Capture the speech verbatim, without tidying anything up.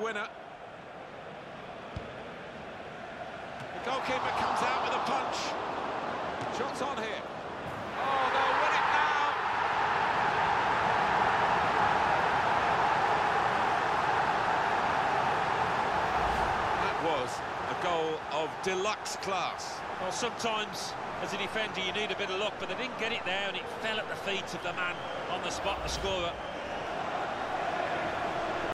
winner. The goalkeeper comes out with a punch. Shots on here. Oh, they'll win it now. That was a goal of deluxe class. Well, sometimes as a defender you need a bit of luck, but they didn't get it there, and it fell at the feet of the man on the spot, the scorer.